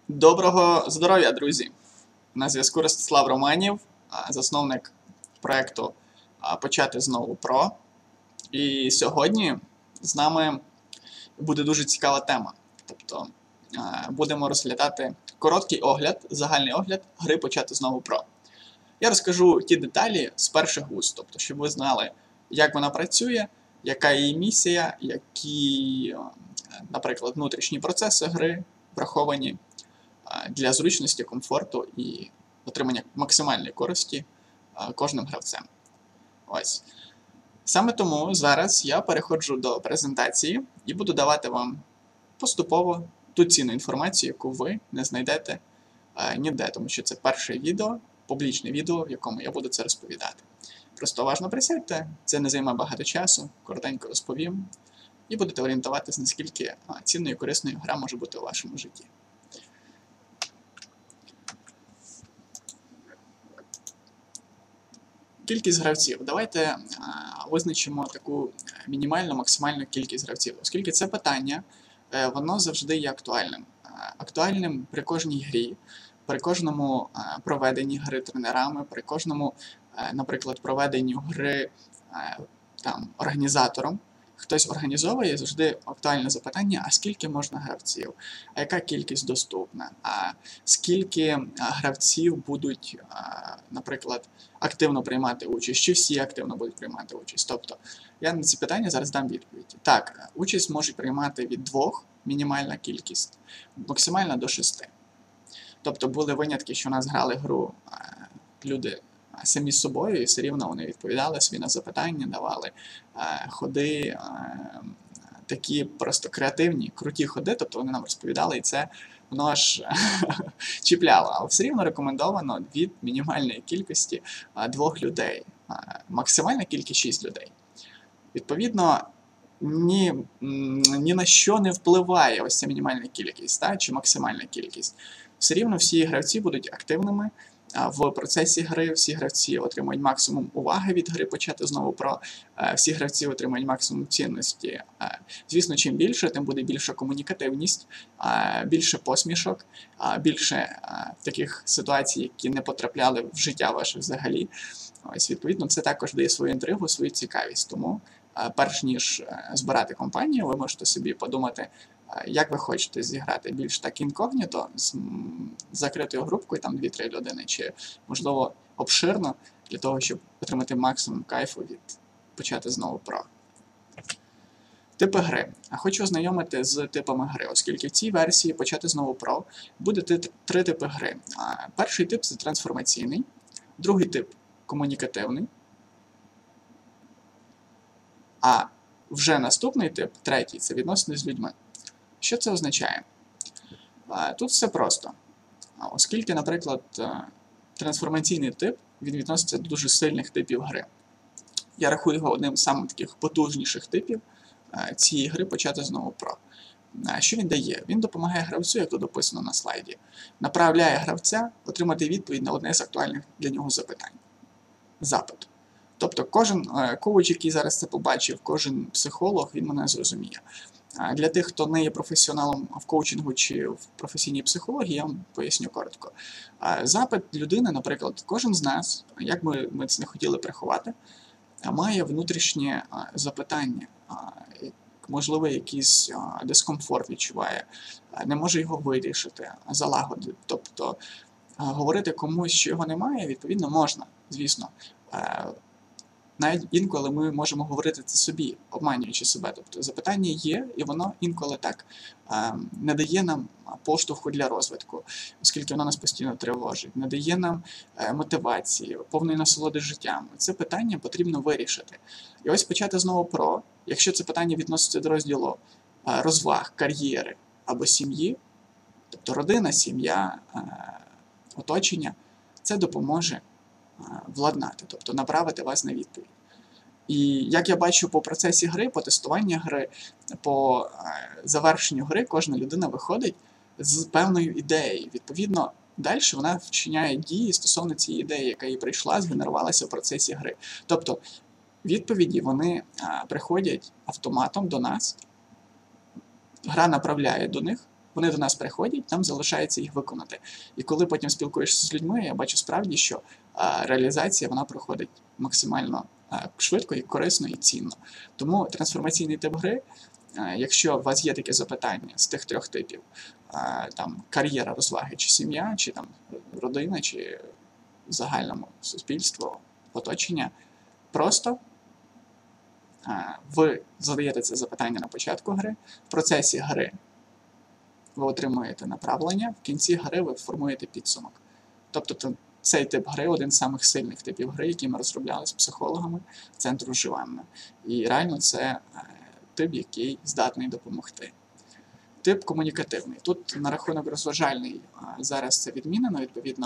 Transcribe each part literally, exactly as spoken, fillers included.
Доброго здоров'я, друзі! На зв'язку Ростислав Романів, засновник проєкту «Почати знову Про». І сьогодні з нами буде дуже цікава тема. Тобто будемо розглядати короткий огляд, загальний огляд гри «Почати знову Про». Я розкажу ті деталі з перших вуст, тобто, щоб ви знали, як вона працює, яка її місія, які, наприклад, внутрішні процеси гри враховані для зручності, комфорту і отримання максимальної користі кожним гравцем. Ось. Саме тому зараз я переходжу до презентації і буду давати вам поступово ту цінну інформацію, яку ви не знайдете ніде, тому що це перше відео, публічне відео, в якому я буду це розповідати. Просто уважно присядьте, це не займе багато часу, коротенько розповім, і будете орієнтуватись, наскільки цінною і корисною гра може бути у вашому житті. Кількість гравців. Давайте а, визначимо таку мінімальну, максимальну кількість гравців. Оскільки це питання, е, воно завжди є актуальним. А, актуальним при кожній грі, при кожному а, проведенні гри тренерами, при кожному, а, наприклад, проведенню гри а, там, організатором. Хтось організовує, завжди актуальне запитання, а скільки можна гравців, а яка кількість доступна, а скільки гравців будуть, наприклад, активно приймати участь, чи всі активно будуть приймати участь. Тобто, я на ці питання зараз дам відповідь. Так, участь можуть приймати від двох, мінімальна кількість, максимальна до шести. Тобто, були винятки, що у нас грали гру люди самі з собою, і все рівно вони відповідали собі на запитання, давали е, ходи, е, такі просто креативні, круті ходи, тобто вони нам розповідали, і це воно аж чіпляло. Але все рівно рекомендовано від мінімальної кількості е, двох людей. Е, максимальна кількість шість людей. Відповідно, ні, ні на що не впливає ось ця мінімальна кількість, та, чи максимальна кількість. Все рівно всі гравці будуть активними в процесі гри, всі гравці отримують максимум уваги від гри, почати знову про, всі гравці отримують максимум цінності. Звісно, чим більше, тим буде більша комунікативність, більше посмішок, більше таких ситуацій, які не потрапляли в життя ваше взагалі. Ось, відповідно, це також дає свою інтригу, свою цікавість. Тому, перш ніж збирати компанію, ви можете собі подумати, як ви хочете зіграти, більш так інкогніто, з закритою групкою, там дві-три людини, чи, можливо, обширно, для того, щоб отримати максимум кайфу від почати знову про. Типи гри. Хочу ознайомити з типами гри, оскільки в цій версії почати знову про буде три типи гри. Перший тип – це трансформаційний, другий тип – комунікативний, а вже наступний тип, третій – це відносини з людьми. Що це означає? Тут все просто. Оскільки, наприклад, трансформаційний тип, він відноситься до дуже сильних типів гри. Я рахую його одним з самих таких потужніших типів цієї гри почати знову про. Що він дає? Він допомагає гравцю, як тут описано на слайді, направляє гравця отримати відповідь на одне з актуальних для нього запитань. Запит. Тобто кожен коуч, який зараз це побачив, кожен психолог, він мене зрозуміє. Для тих, хто не є професіоналом в коучингу чи в професійній психології, я вам поясню коротко. Запит людини, наприклад, кожен з нас, як би ми це не хотіли приховати, має внутрішнє запитання, можливо, якийсь дискомфорт відчуває, не може його вирішити, залагодити. Тобто говорити комусь, що його немає, відповідно, можна, звісно. Навіть інколи ми можемо говорити це собі, обманюючи себе. Тобто запитання є, і воно інколи так е, не дає нам поштовху для розвитку, оскільки воно нас постійно тривожить, не дає нам е, мотивації, повної насолоди життям. Це питання потрібно вирішити. І ось почати знову про, якщо це питання відноситься до розділу е, розваг, кар'єри або сім'ї, тобто родина, сім'я, е, оточення, це допоможе владнати, тобто направити вас на відповідь. І як я бачу по процесі гри, по тестуванню гри, по завершенню гри, кожна людина виходить з певною ідеєю. Відповідно, далі вона вчиняє дії стосовно цієї ідеї, яка їй прийшла, згенерувалася в процесі гри. Тобто, відповіді, вони приходять автоматом до нас, гра направляє до них, Вони до нас приходять, нам залишається їх виконати. І коли потім спілкуєшся з людьми, я бачу справді, що а, реалізація вона проходить максимально а, швидко, і корисно, і цінно. Тому трансформаційний тип гри, а, якщо у вас є таке запитання з тих трьох типів, а, там кар'єра, розваги, чи сім'я, чи там родина, чи в загальному суспільство, оточення, просто а, ви задаєте це запитання на початку гри, в процесі гри ви отримуєте направлення, в кінці гри ви формуєте підсумок. Тобто цей тип гри один з самих сильних типів гри, які ми розробляли з психологами центру Живанна. І реально це тип, який здатний допомогти. Тип комунікативний. Тут на рахунок розважальний зараз це відмінено, відповідно,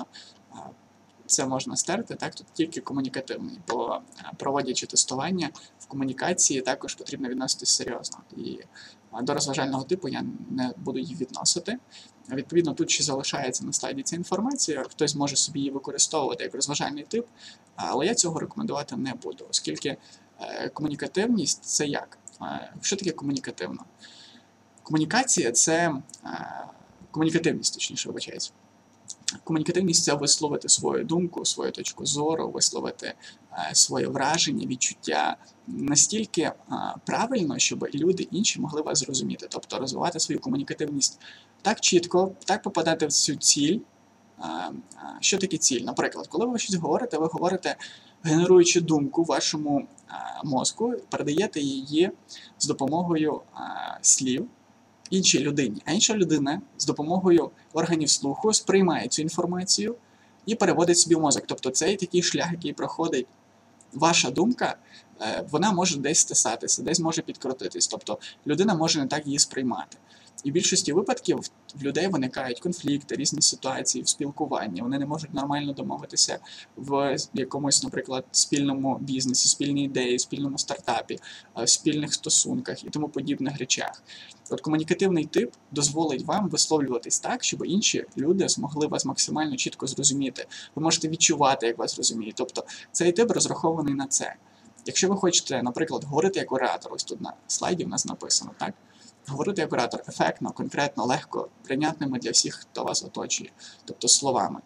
це можна стерти, так, тут тільки комунікативний, бо проводячи тестування в комунікації також потрібно відноситись серйозно. І до розважального типу я не буду її відносити. Відповідно, тут ще залишається на слайді ця інформація, хтось може собі її використовувати як розважальний тип, але я цього рекомендувати не буду, оскільки комунікативність – це як? Що таке комунікативно? Комунікація – це комунікативність, точніше, вибачається. Комунікативність – це висловити свою думку, свою точку зору, висловити е, своє враження, відчуття настільки е, правильно, щоб люди інші могли вас зрозуміти. Тобто розвивати свою комунікативність так чітко, так попадати в цю ціль. Е, е, що таке ціль? Наприклад, коли ви щось говорите, ви говорите, генеруючи думку вашому е, мозку, передаєте її з допомогою е, слів іншій людині, а інша людина з допомогою органів слуху сприймає цю інформацію і переводить собі в мозок. Тобто цей такий шлях, який проходить ваша думка, вона може десь стисатися, десь може підкрутитись. Тобто людина може не так її сприймати. І в більшості випадків в людей виникають конфлікти, різні ситуації в спілкуванні. Вони не можуть нормально домовитися в якомусь, наприклад, спільному бізнесі, спільній ідеї, спільному стартапі, спільних стосунках і тому подібних речах. От комунікативний тип дозволить вам висловлюватись так, щоб інші люди змогли вас максимально чітко зрозуміти. Ви можете відчувати, як вас розуміють. Тобто цей тип розрахований на це. Якщо ви хочете, наприклад, говорити як оратор, ось тут на слайді в нас написано, так? Говорити як оратор ефектно, конкретно, легко, прийнятними для всіх, хто вас оточує, тобто словами.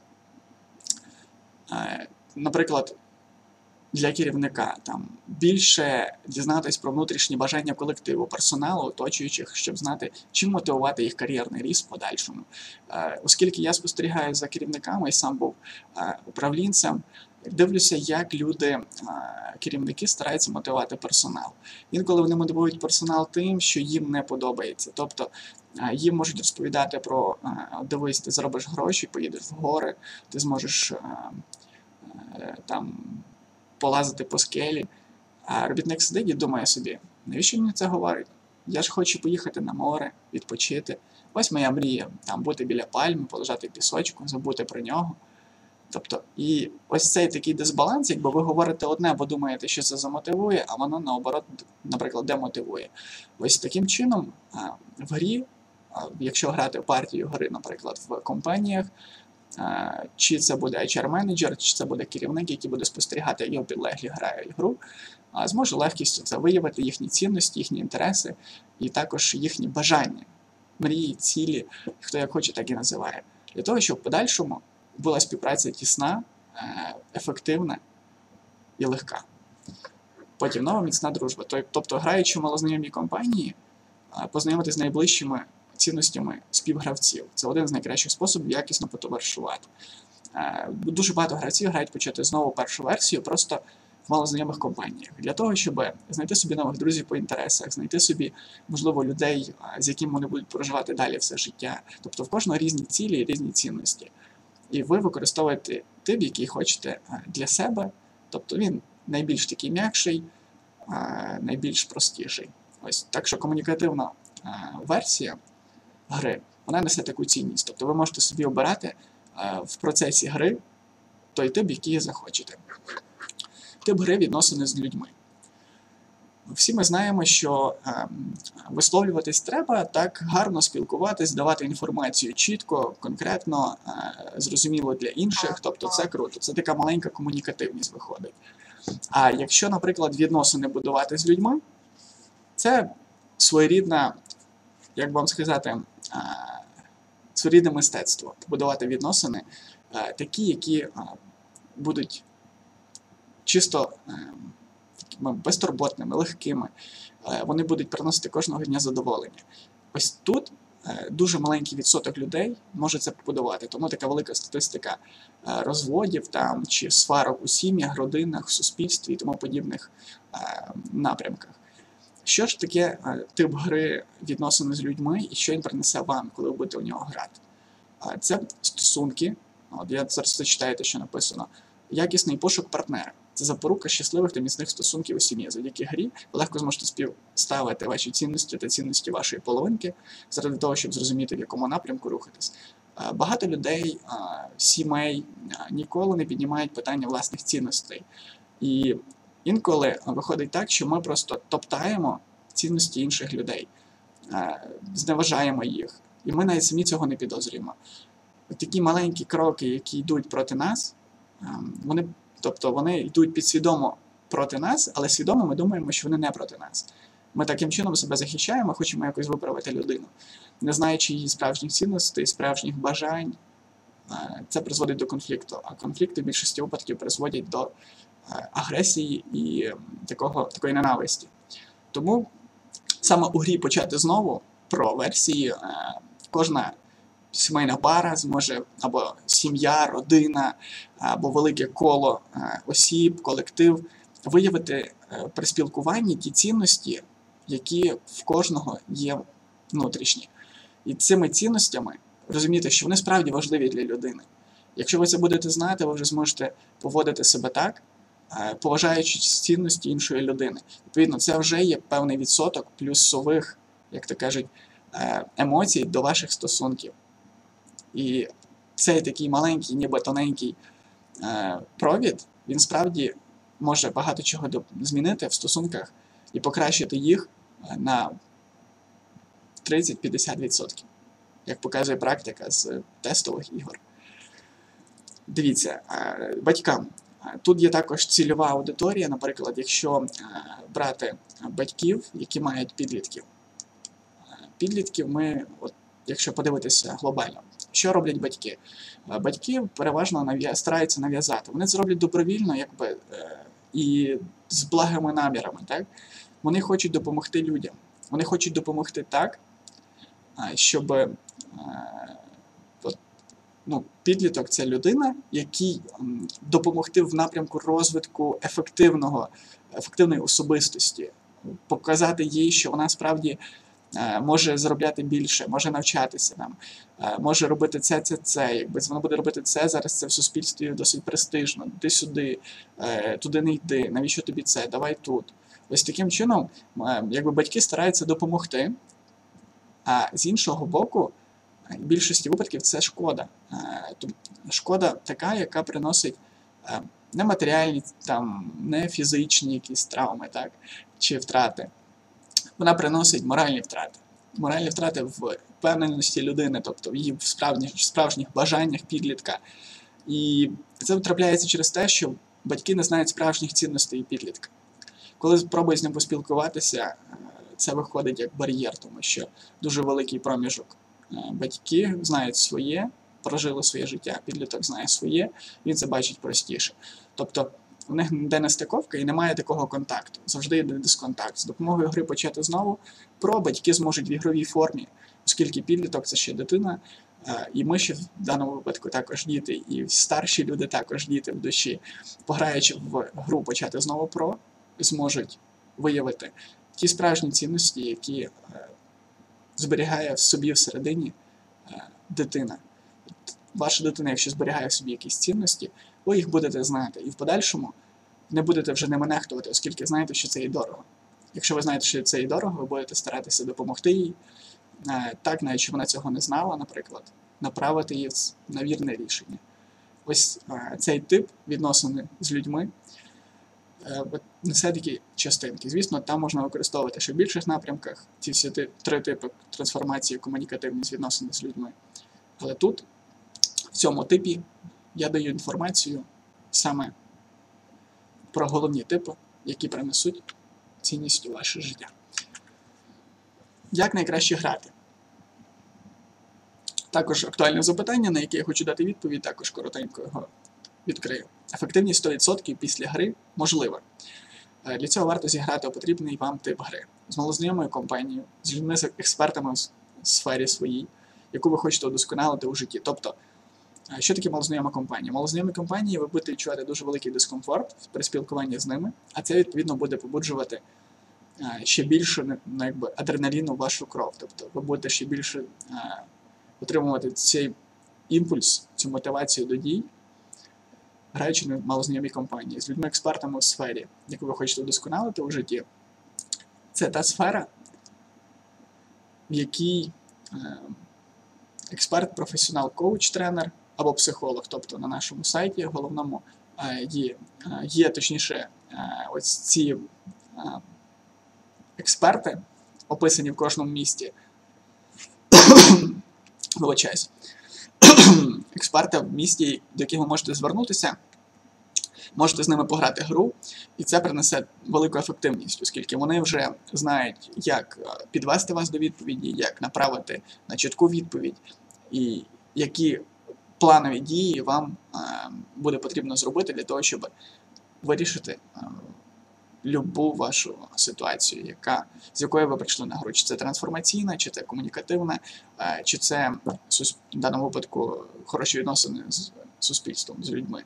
Наприклад, для керівника там більше дізнатись про внутрішні бажання колективу, персоналу, оточуючих, щоб знати, чим мотивувати їх кар'єрний ріст в подальшому. Оскільки я спостерігаю за керівниками і сам був управлінцем, дивлюся, як люди, керівники стараються мотивувати персонал. Інколи вони мотивують персонал тим, що їм не подобається. Тобто їм можуть розповідати про «дивись, ти заробиш гроші, поїдеш в гори, ти зможеш там полазити по скелі». А робітник сидить і думає собі, навіщо мені це говорить? Я ж хочу поїхати на море, відпочити. Ось моя мрія, там бути біля пальми, полежати в пісочку, забути про нього. Тобто, і ось цей такий дисбаланс, якби ви говорите одне, бо думаєте, що це замотивує, а воно, наоборот, наприклад, демотивує. Ось таким чином в грі, якщо грати в партію гри, наприклад, в компаніях, чи це буде ейч ар-менеджер, чи це буде керівник, який буде спостерігати, як його підлеглі грають гру, зможе легкістю це виявити, їхні цінності, їхні інтереси, і також їхні бажання, мрії, цілі, хто як хоче, так і називає. Для того, щоб в подальшому була співпраця тісна, ефективна і легка. Потім нова міцна дружба. Тобто, граючи в малознайомій компанії, познайомитися з найближчими цінностями співгравців. Це один з найкращих способів якісно потоваришувати. Дуже багато гравців грають почати знову першу версію просто в малознайомих компаніях. Для того, щоб знайти собі нових друзів по інтересах, знайти собі, можливо, людей, з якими вони будуть проживати далі все життя. Тобто в кожного різні цілі і різні цінності. І ви використовуєте тип, який хочете для себе, тобто він найбільш такий м'якший, найбільш простіший. Ось, так що комунікативна версія гри, вона несе таку цінність. Тобто ви можете собі обирати в процесі гри той тип, який захочете. Тип гри відносини з людьми. Всі ми знаємо, що е, висловлюватись треба, так гарно спілкуватись, давати інформацію чітко, конкретно, е, зрозуміло для інших, тобто це круто, це така маленька комунікативність виходить. А якщо, наприклад, відносини будувати з людьми, це своєрідна, як вам сказати, своєрідне мистецтво, побудувати відносини такі, які будуть чисто такими безтурботними, легкими, вони будуть приносити кожного дня задоволення. Ось тут дуже маленький відсоток людей може це побудувати, тому така велика статистика розводів там, чи сварок у сім'ях, родинах, в суспільстві і тому подібних напрямках. Що ж таке тип гри відносини з людьми і що він принесе вам, коли ви будете у нього грати? Це стосунки, от я зараз зачитаю, що написано, якісний пошук партнера. Це запорука щасливих та міцних стосунків у сім'ї. Завдяки грі ви легко зможете співставити ваші цінності та цінності вашої половинки заради того, щоб зрозуміти, в якому напрямку рухатись. Багато людей, сімей ніколи не піднімають питання власних цінностей. І інколи виходить так, що ми просто топтаємо цінності інших людей, зневажаємо їх. І ми навіть самі цього не підозрюємо. Такі маленькі кроки, які йдуть проти нас, вони Тобто вони йдуть підсвідомо проти нас, але свідомо ми думаємо, що вони не проти нас. Ми таким чином себе захищаємо, хочемо якось виправити людину. Не знаючи її справжніх цінностей, справжніх бажань, це призводить до конфлікту. А конфлікти в більшості випадків призводять до агресії і такого, такої ненависті. Тому саме у грі «Почати знову» про версії кожна сімейна пара зможе, або сім'я, родина, або велике коло осіб, колектив, виявити при спілкуванні ті цінності, які в кожного є внутрішні. І цими цінностями розуміти, що вони справді важливі для людини. Якщо ви це будете знати, ви вже зможете поводити себе так, поважаючи цінності іншої людини. Відповідно, це вже є певний відсоток плюсових, як то кажуть, емоцій до ваших стосунків. І цей такий маленький, ніби тоненький е, провід, він справді може багато чого змінити в стосунках і покращити їх на тридцять-п'ятдесят відсотків, як показує практика з тестових ігор. Дивіться, е, батькам. Тут є також цільова аудиторія, наприклад, якщо е, брати батьків, які мають підлітків. Підлітків ми, от, якщо подивитися глобально, що роблять батьки? Батьки переважно нав'я... стараються нав'язати. Вони це роблять добровільно, якби, і з благими намірами. Так? Вони хочуть допомогти людям. Вони хочуть допомогти так, щоб от, ну, підліток – це людина, якій допомогти в напрямку розвитку ефективного, ефективної особистості, показати їй, що вона справді може заробляти більше, може навчатися нам, може робити це, це, це. Якби вона буде робити це, зараз це в суспільстві досить престижно. Ти сюди, туди не йди, навіщо тобі це, давай тут. Ось таким чином, якби батьки стараються допомогти, а з іншого боку, в більшості випадків це шкода. Шкода така, яка приносить не матеріальні, там, не фізичні якісь травми, так, чи втрати. Вона приносить моральні втрати. Моральні втрати в впевненості людини, тобто в її справжніх, справжніх бажаннях підлітка. І це трапляється через те, що батьки не знають справжніх цінностей підлітка. Коли пробують з ним поспілкуватися, це виходить як бар'єр, тому що дуже великий проміжок. Батьки знають своє, прожили своє життя, підліток знає своє, він це бачить простіше. Тобто у них йде нестиковка і немає такого контакту. Завжди йде дисконтакт. З допомогою гри «Почати знову» про батьки зможуть в ігровій формі, оскільки підліток – це ще дитина, і ми ще в даному випадку також діти, і старші люди також діти в душі, пограючи в гру «Почати знову про», зможуть виявити ті справжні цінності, які зберігає в собі всередині дитина. Ваша дитина, якщо зберігає в собі якісь цінності, ви їх будете знати. І в подальшому не будете вже ними нехтувати, оскільки знаєте, що це їй дорого. Якщо ви знаєте, що це їй дорого, ви будете старатися допомогти їй, так, навіть якщо вона цього не знала, наприклад, направити її на вірне рішення. Ось цей тип відносини з людьми несе такі частинки. Звісно, там можна використовувати ще в більших напрямках ці всі три типи трансформації комунікативні з відносини з людьми. Але тут, в цьому типі, я даю інформацію саме про головні типи, які принесуть цінність у ваше життя. Як найкраще грати? Також актуальне запитання, на яке я хочу дати відповідь, також коротенько його відкрию. Ефективність сто відсотків після гри можлива. Для цього варто зіграти потрібний вам тип гри. З малознайомою компанією, з людьми, з експертами в сфері своїй, яку ви хочете удосконалити у житті. Тобто, що таке малознайома компанія? Малознайомі компанії ви будете відчувати дуже великий дискомфорт при спілкуванні з ними, а це, відповідно, буде побуджувати ще більше ну, якби, адреналіну в вашу кров. Тобто, ви будете ще більше а, отримувати цей імпульс, цю мотивацію до дій, граючи на малознайомій компанії, з людьми-експертами у сфері, яку ви хочете удосконалити у житті. Це та сфера, в якій е, експерт, професіонал, коуч, тренер або психолог, тобто на нашому сайті головному е, є, е, є точніше, е, ось ці е, експерти, описані в кожному місті, вибачаюсь, експерти в місті, до яких ви можете звернутися, можете з ними пограти гру, і це принесе велику ефективність, оскільки вони вже знають, як підвести вас до відповіді, як направити на чітку відповідь, і які планові дії вам е, буде потрібно зробити для того, щоб вирішити е, любу вашу ситуацію, яка, з якою ви прийшли на гру. Чи це трансформаційна, чи це комунікативна, е, чи це в даному випадку хороші відносини з суспільством, з людьми.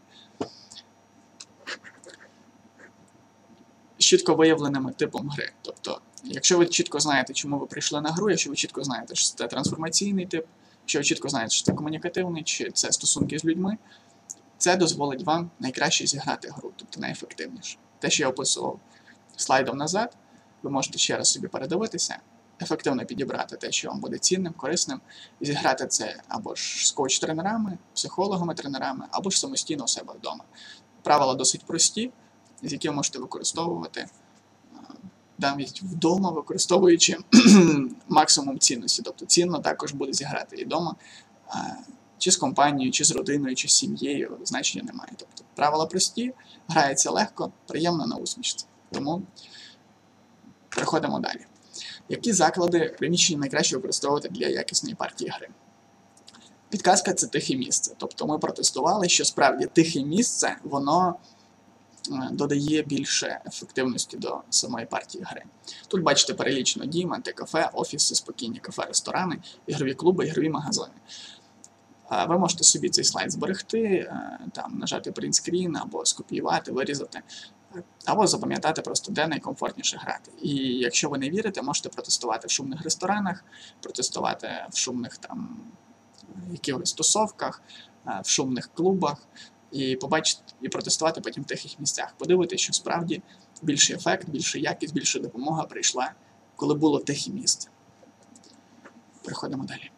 З чітко виявленими типом гри. Тобто, якщо ви чітко знаєте, чому ви прийшли на гру, якщо ви чітко знаєте, що це трансформаційний тип, якщо ви чітко знаєте, що це комунікативний, чи це стосунки з людьми, це дозволить вам найкраще зіграти гру, тобто найефективніше. Те, що я описував слайдом назад, ви можете ще раз собі передивитися, ефективно підібрати те, що вам буде цінним, корисним, і зіграти це або ж з коуч-тренерами, психологами, тренерами, або ж самостійно у себе вдома. Правила досить прості, з якими можете використовувати навіть вдома, використовуючи максимум цінності. Тобто цінно також буде зіграти і вдома, чи з компанією, чи з родиною, чи з сім'єю, значення немає. Тобто правила прості, грається легко, приємно на усмішці. Тому переходимо далі. Які заклади приміщення найкраще використовувати для якісної партії гри? Підказка – це тихе місце. Тобто ми протестували, що справді тихе місце, воно додає більше ефективності до самої партії гри. Тут бачите перелічено дім, антикафе, офіси, спокійні кафе, ресторани, ігрові клуби, ігрові магазини. Ви можете собі цей слайд зберегти, там, нажати принтскрін, або скопіювати, вирізати, або запам'ятати просто, де найкомфортніше грати. І якщо ви не вірите, можете протестувати в шумних ресторанах, протестувати в шумних там якихось тусовках, в шумних клубах, і побачити, і протестувати потім в тихих місцях. Подивитися, що справді більший ефект, більша якість, більша допомога прийшла, коли було тихе місце. Переходимо далі.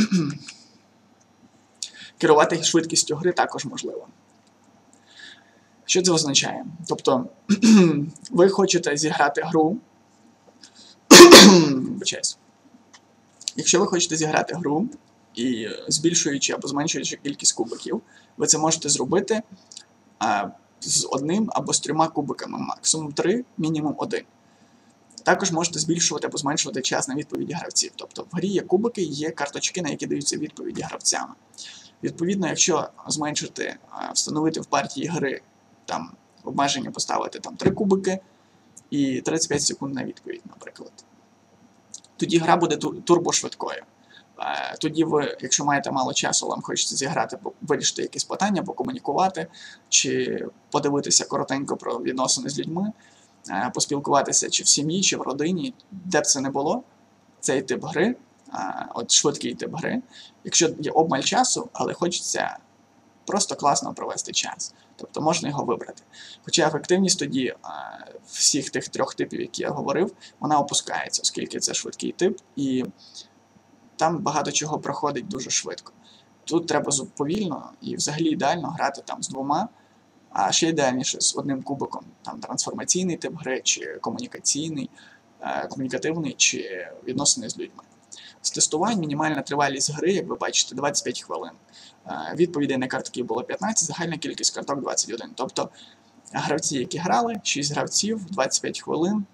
Керувати швидкістю гри також можливо. Що це означає? Тобто, ви хочете зіграти гру, якщо ви хочете зіграти гру, і збільшуючи або зменшуючи кількість кубиків, ви це можете зробити а, з одним або з трьома кубиками, максимум три, мінімум один. Також можете збільшувати або зменшувати час на відповіді гравців. Тобто в грі є кубики, є карточки, на які даються відповіді гравцями. Відповідно, якщо зменшити, встановити в партії гри там, обмеження, поставити там три кубики і тридцять п'ять секунд на відповідь, наприклад, тоді гра буде турбошвидкою. Тоді ви, якщо маєте мало часу, вам хочеться зіграти, вирішити якісь питання, покомунікувати, чи подивитися коротенько про відносини з людьми, поспілкуватися чи в сім'ї, чи в родині, де б це не було, цей тип гри, от швидкий тип гри, якщо є обмаль часу, але хочеться просто класно провести час, тобто можна його вибрати. Хоча ефективність тоді всіх тих трьох типів, які я говорив, вона опускається, оскільки це швидкий тип, і там багато чого проходить дуже швидко. Тут треба повільно і взагалі ідеально грати там з двома, а ще ідеальніше з одним кубиком. Там трансформаційний тип гри, чи комунікаційний, комунікативний, чи відносини з людьми. З тестувань мінімальна тривалість гри, як ви бачите, двадцять п'ять хвилин. Відповідей на картки було п'ятнадцять, загальна кількість карток двадцять один. Тобто гравці, які грали, шість гравців, двадцять п'ять хвилин.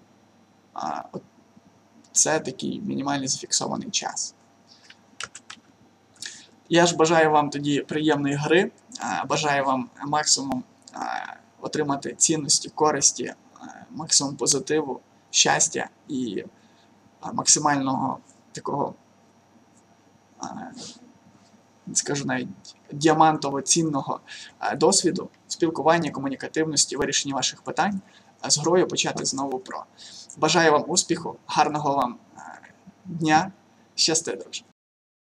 Це такий мінімальний зафіксований час. Я ж бажаю вам тоді приємної гри, бажаю вам максимум отримати цінності, користі, максимум позитиву, щастя і максимального такого, скажу навіть, діамантово цінного досвіду, спілкування, комунікативності, вирішення ваших питань, з грою почати знову про. Бажаю вам успіху, гарного вам дня, щасти, друже!